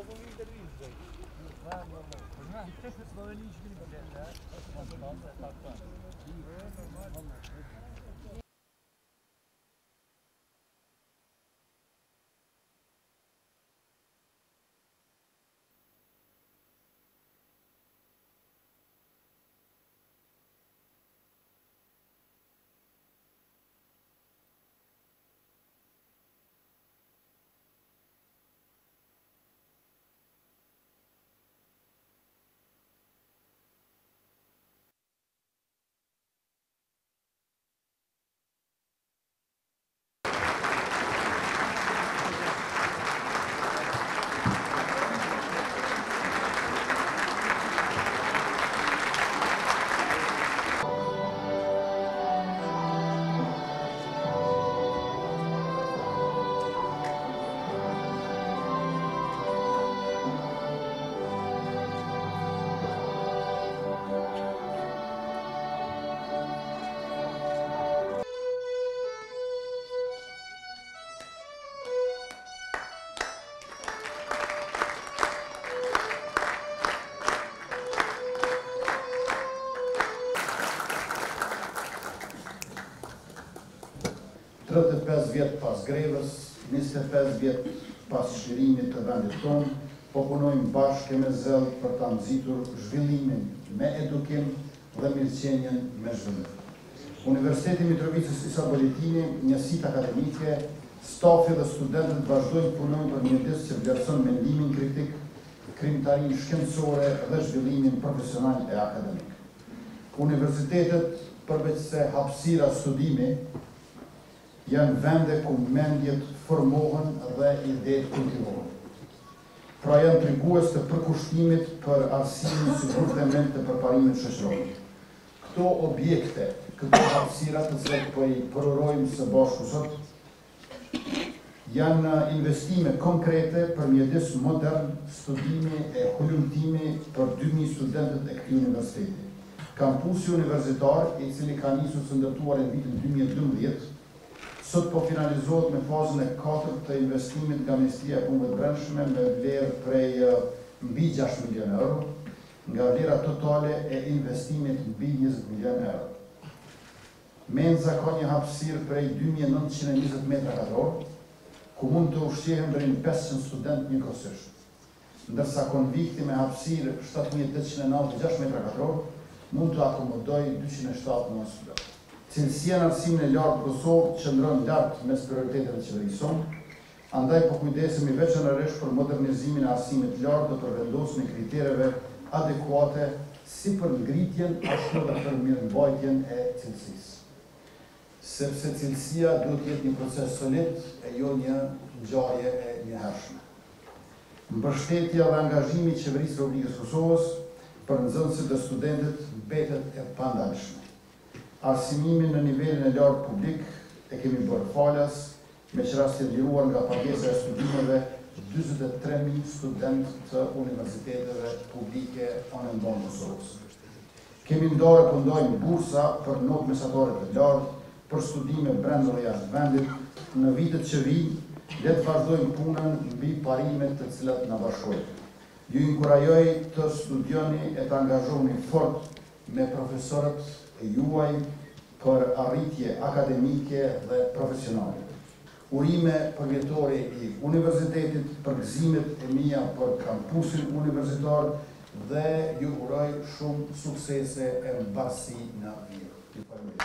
35 vjet pas grevës, 25 vjet pas shërimit të vendit tonë, po punojmë bashkë me zell për ta nxitur zhvillimin me edukim dhe mirëqenien me zhvillim. Universiteti Mitrovicës Isa Boletini, njësitë akademike, stafi dhe studentët vazhdojnë punojnë për një disë që vlerëson mendimin kritik, krijimtarinë shkencore dhe zhvillimin profesional e akademik. Universitetet, përveç se hapësira studimi, janë vende ku mendjet formohen dhe idetë kultivohen. Pra janë tregues të përkushtimit për arsimin si fundament të përparimit shoqëror. Këto objekte, këto hapësira të cilat po i përorojmë së bashku sot, janë investime konkrete për mjedis modern, studimi e hulumtimi për 2000 studentët e këtij universiteti. Kampusi universitar, i cili ka nisur së ndërtuar në vitin 2012, sot po finalizohet me fazën e 4 të investimit nga Ministria e Punëve të Brendshme me vlerë prej mbi 6 milion euro, nga vlera totale e investimit mbi 20 milion euro. Menza ka një hapësirë prej 2920 metra katror, ku mund të ushqehen deri në 500 studentë njëkohësisht, ndërsa konvikti me hapësirë 7896 metra katror mund të akomodoj 279 studentë. Cilësia në arsimin e lartë Kosovë qëndron lart mes prioriteteve qeverisë sonë, andaj po kujdesemi veçanërisht për modernizimin e arsimit lartë dhe për vendosjen e kritereve adekuate si për ngritjen ashtu edhe për mirëmbajtjen e cilësisë. Sepse cilësia duhet të jetë një proces solid e jo një ngjarje e njëhershme. Mbështetja dhe angazhimi i qeverisë së Republikës Kosovës për nxënësit dhe studentët mbetet e pandalshme. Arsimimin në nivelin e lartë publik e kemi bërë falas, me qëras liruar nga pagesa e studimeve 43.000 studentë të universiteteve publike anë ndonë Kosovës. Kemi ndarë po ndajmë bursa për notë mesatare të lartë, për studime brenda dhe jashtë vendit, në vitet që vijnë, le të vazhdojmë punën mbi parimet të cilat na bashkojnë. Ju inkurajoj të studioni e të angazhoheni fort me profesorët e juaj për arritje akademike dhe profesionale. Urime përmjetore i universitetit, për gëzimet e mia për kampusin universitar dhe ju uroj shumë suksese e mbarësi në vijë.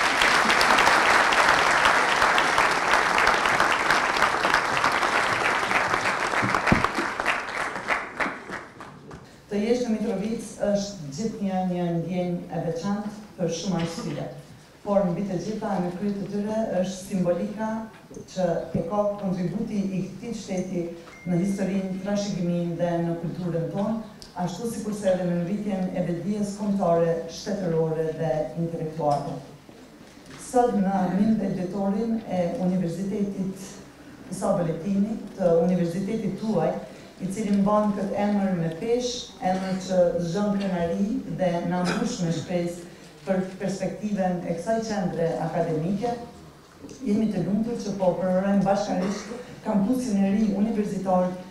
Të jesh në Mitrovicë është gjithnjë një ndjenjë e veçantë për shumë arsye, por mbi të gjitha në krye të tyre është simbolika që e ka kontributi i këtij shteti në historinë, trashëgiminë dhe në kulturën tonë, ashtu sikurse edhe në ngritjen e vetdijes kombëtare, shtetërore dhe intelektuale. Sot në arminë drejtorin e Universitetit Isa Boletini, të universitetit tuaj, i cili mban këtë emër me peshë, emër që zgjon krenari dhe na mbush me shpresë për perspektiven e kësaj qendre akademike, jemi të lumtur që po përorojmë bashkërisht kampusin e ri universitar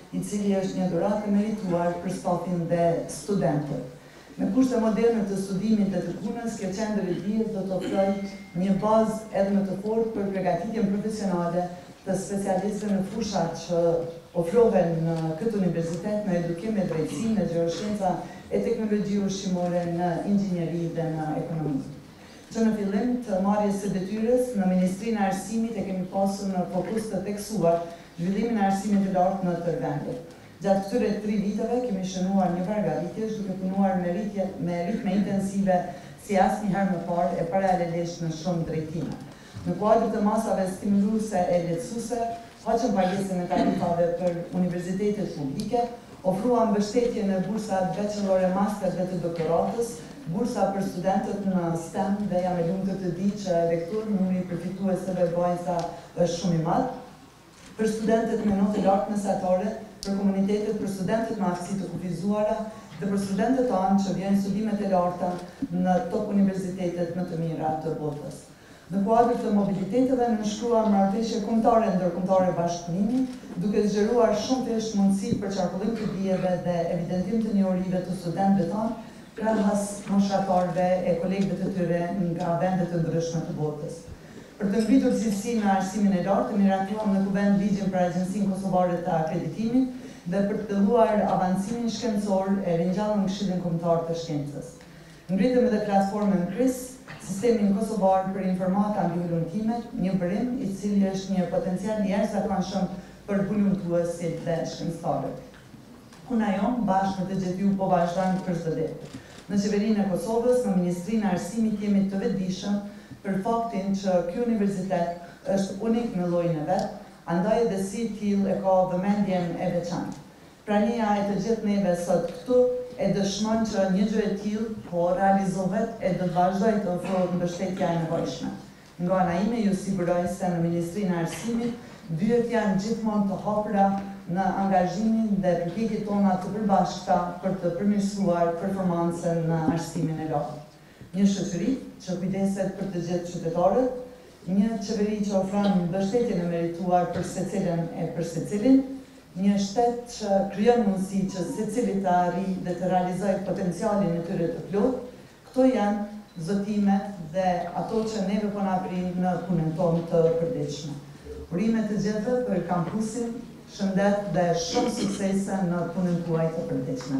i cili është një dhuratë e merituar për stafin dhe studentët. Me kushte moderne të studimit dhe të punës, kjo qendër e dijes do të ofrojë një bazë edhe më të fortë për përgatitjen profesionale të specialistëve në fushat që ofrohen në këtë universitet, në edukim e drejtësi, në gjeoscienca e teknologji ushqimore, në inxhinieri dhe në ekonomi. Që në fillim të marrjes së detyrës në Ministrinë e Arsimit e kemi pasur në fokus të theksuar zhvillimin e arsimit të lartë në tërë vendet. Gjatë këtyre 3 viteve kemi shënuar një vargaritje duke punuar me ritme intensive si asnjëherë më parë e paralelisht në shumë drejtime. Në kuadër të masave stimuluese e lehtësuese, hoqëm pagesën e tarifave për universitetet publike, ofruam mbështetje në bursat bachelor e master dhe të doktoratës, bursa për studentët në STEM dhe jam e lumtur të di që edhe këtu numri i përfituesve vajza është shumë i madh. Për studentët me notë lartë mesatare, për komunitetet, për studentët me aftësi të kufizuara dhe për studentët tanë që vjen studimet e larta në top universitetet më të mira të botës. Në kuadër të mobiliteteve nënshkruam marrëveshje kombëtare ndërkombëtare bashkëpunimi, duke zgjeruar shumë thjesht mundësi për qarkullim të dijeve dhe evidentim të njohurive të studentëve tanë, krahas moshatarëve e kolegëve të tyre nga vende të ndryshme të botës. Për të ngritur cilësinë në arsimin e lartë, miratuam në kuvend ligjin për Agjencinë Kosovare të Akreditimit dhe për të filluar avancimin shkencor e ringjallur në Këshillin Kombëtar të Shkencës. Ngritëm edhe platformën KRIS, sistemin kosovar për informata mbi hulumtimet, një bërim i cili është një potencial i jashtëzakonshëm për hulumtuesit dhe shkencëtarët. Puna jon bashkë me të gjithë ju po vazhdojmë për çdo ditë. Në Qeverinë e Kosovës, në Ministrinë e Arsimit jemi të vetëdijshëm për faktin që ky universitet është unik në llojin e vet, andaj edhe si tillë e ka vëmendjen e veçantë. Prania e të gjithë neve sot këtu e dëshmon që një gjë e tillë po realizohet e do të vazhdojë të ofrohet mbështetja e nevojshme. Nga ana ime ju siguroj se në Ministrinë e Arsimit dyert janë gjithmonë të hapura në angazhimin dhe përpjekjet tona të përbashkëta për të përmirësuar performancën në arsimin e lartë. Një shoqëri që kujdeset për të gjithë qytetarët, një qeveri që ofron mbështetjen e merituar për secilën e për secilin, një shtet që krijon mundësi që secili të arrijë dhe të realizojë potencialin e tyre të plotë. Këto janë zotimet dhe ato që neve po na prin në punën tonë të përditshme. Urime të gjithëve për kampusin, shëndet dhe shumë suksese në punën tuaj të përditshme.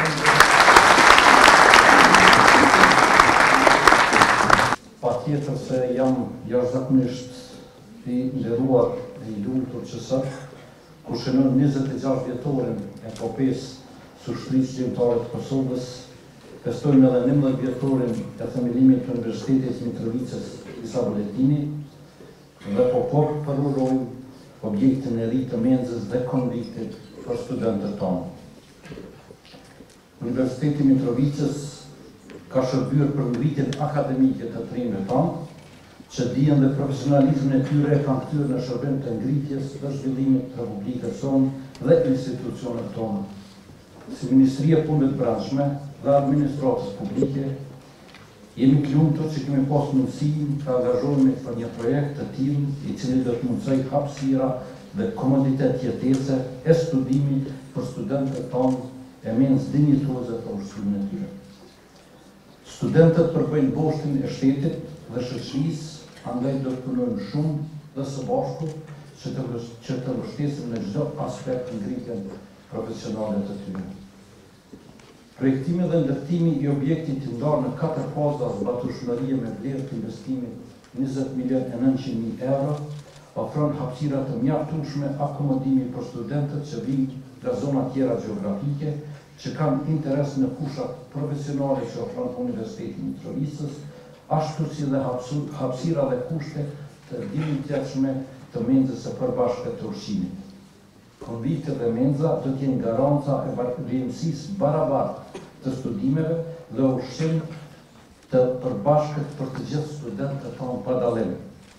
Patjetër se jam jashtëzakonisht i nderuar e i lumtur që sot, kur shënon 26 vjetorin e epopesë së ushtrisë shqiptare të Kosovës, festojmë edhe 19 vjetorin e themelimit të Universitetit Mitrovicës Isa Buletini dhe po përurojmë objektin e ri të menzës dhe konviktit për studentët tonë. Universiteti Mitrovicës ka shërbyer për ngritjen akademike të trimëve tonë, që dijen dhe profesionalizmin e tyre kanë kthyer në shërbim të ngritjes dhe zhvillimit të Republikës sonë dhe institucionet tona. Si Ministria e Punëve të Brendshme dhe Administratës Publike, jemi të lumtur që kemi pas mundësinë të angazhohemi për një projekt të tillë i cili do të mundsojë hapësira dhe komoditet jetese e studimit për studentët tonë e mens dinjitoze të ushtrimin e tyre. Studentët përbëjnë boshtin e shtetit dhe shoqërisë, andaj do të punojmë shumë dhe së bashku që të mbështesim në çdo aspekt ngritjen profesionale të tyre. Projektimi dhe ndërtimi i objektit të ndarë në 4 faza zbatueshmërie me vlerë të investimit 20.900.000 euro, ofron hapësira të mjaftueshme akomodimi për studentët që vijnë nga zona tjera gjeografike, që kanë interes në fushat profesionale që ofron Universiteti Mitrovicës, ashtu si dhe hapësira dhe kushte të dinjitshme të menzës së përbashkët të ushqimit. Konviktet dhe menza do të jenë garanca e vlerësisë barabartë të studimeve dhe ushqim të përbashkët për të gjithë studentët tonë pa dallim.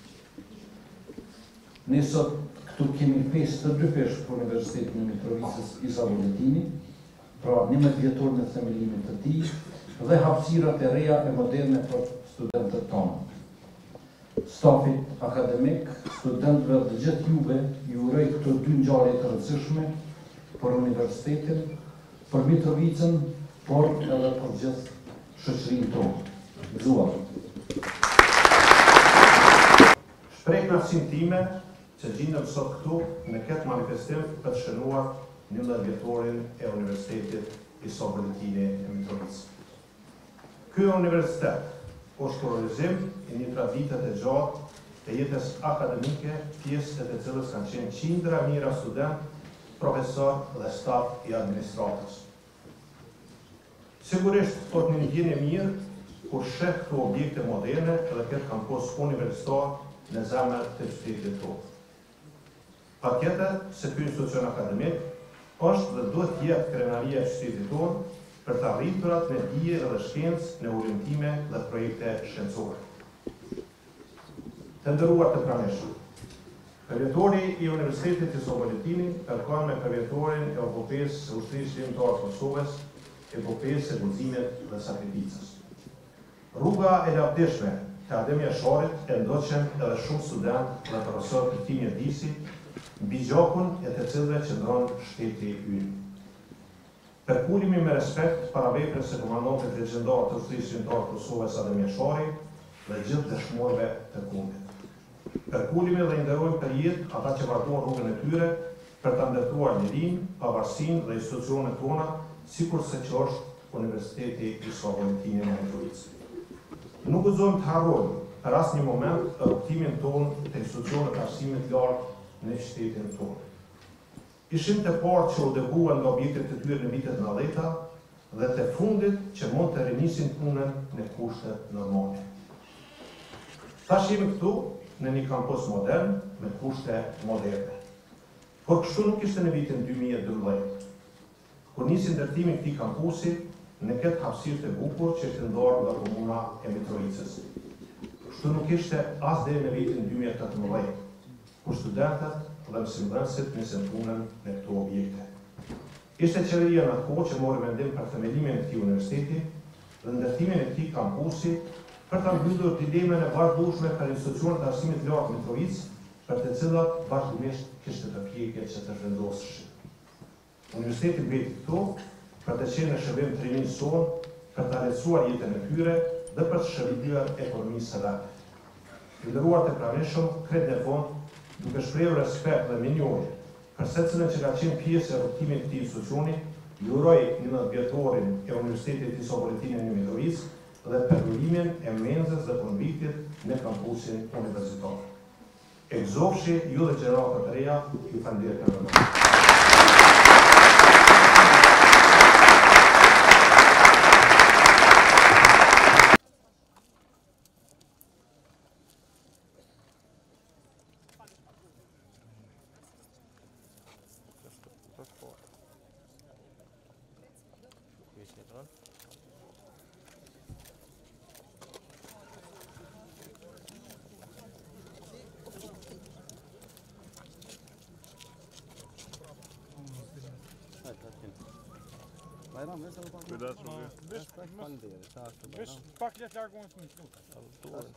Ne sot këtu kemi 52 pesh për Universitetin e Mitrovicës Isa Buletini, pra 11 vjetorin e themelimit të tij dhe hapësirat e reja e moderne për studentët tonë. Stafit akademik, studentëve dhe gjithë juve, ju uroj këto 2 ngjarje të rëndësishme, për universitetin, për Mitrovicën, por edhe për gjithë shoqërinë tonë. Gëzuar. Shpreh kënaqësinë time që gjendem sot këtu në këtë manifestim për të shënuar 11 vjetorin e Universitetit Iso Valentina e Mitrovicës. Ky universitet është kurorëzim i një tradite të gjatë të jetës akademike, pjesë të cilës kanë qenë qindra mijëra student, profesor dhe staf i administratës. Sigurisht, po të një ndjenjë mirë kur sheh këto objekte moderne dhe këtë kampus universitar në zemër të qytetit tonë. Patjetër se ky institucion akademik është dhe duhet të jetë krenaria e qytetit tonë për të arriturat në dije dhe shkencë në orientime dhe projekte shkencore. Të nderuar të pranishëm, përvjetori i Universitetit Iso Valentina kërkon me përvjetorin e epopesë së ushtrisë shërimtare të Kosovës, epopesë e guximit dhe sakrificës. Rruga e lavdishme të Ademja Sharit e ndoqen edhe shumë student dhe profesor të këtij mjedisi, mbi gjakun e të cilëve qëndron shteti ynë. Përkulimi me respekt para veprës së komandantit legjendar të ushtrisë shërimtare të Kosovës Ademja Shari dhe gjithë dëshmorëve të kundit. Përkulimi dhe nderojmë për jetë ata që vazhdojnë rrugën e tyre për ta ndërtuar lirinë, pavarësinë dhe institucionet tona, sikurse që është Universiteti Iso Valentina e Mitrovicës. Nuk guxojmë të harrojmë për asnjë moment rrugtimin tonë të institucionet të arsimit lartë në qytetin tonë. Ishim të parë që u dëbuan nga objektet të tyre në vitet 90-ta dhe të fundit që mund të rinisin punën në kushtet normale. Tash jemi këtu në një kampus modern me kushte moderne. Por kështu nuk ishte në vitin 2012. Kur nisi ndërtimi i këtij kampusi në këtë hapësirë të bukur që ishte ndarë nga komuna e Mitrovicës. Kështu nuk ishte as deri në vitin 2018, kur studentët dhe mësimdhënësit nisën punën në këto objekte. Ishte qeveria në atë kohë që mori vendim për themelimin e këtij universiteti dhe ndërtimin e këtij kampusi për ta mbyllur dilemën e vazhdueshme për institucionet e arsimit lartë Mitrovicë, për të cilat vazhdimisht kishte përpjekje që të zhvendoseshin. Universiteti mbeti këtu për të qenë në shërbim të rinisë sonë, për të lehtësuar jetën e tyre dhe për të shërbyer ekonomisë së vetë. Të nderuar të pranishëm, kret në fond, duke shprehur respekt dhe minjorje për secilën që ka qenë pjesë e rrugtimit të këtij institucioni, ju uroj 11 vjetorin e Universitetit Iso Valentina e Mitrovicës dhe përullimin e menzës dhe konviktit në kampusin universitar. E gëzofshi ju dhe gjeneratët e reja, ju falenderoj për vëmendjen. Bayram ne zaman? Kujdes shumë. Vesh pak let largohen të minuta.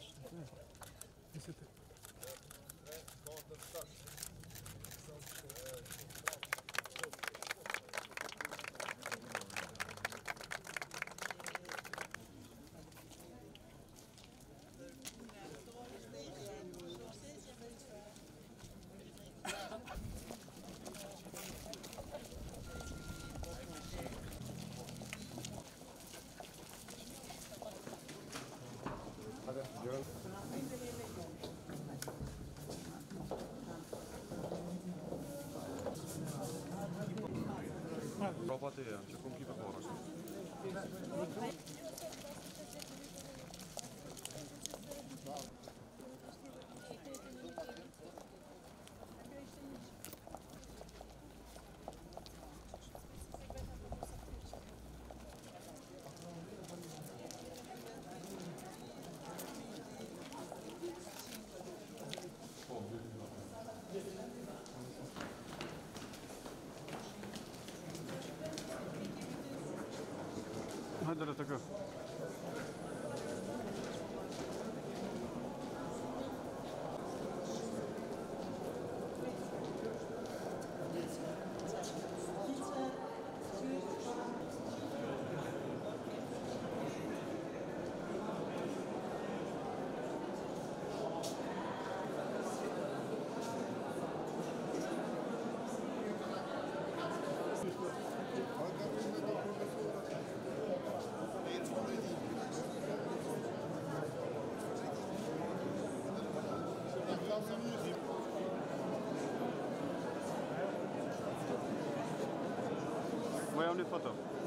Prova të janë, që kumë kipe porës. Hajde le të kë. një foto.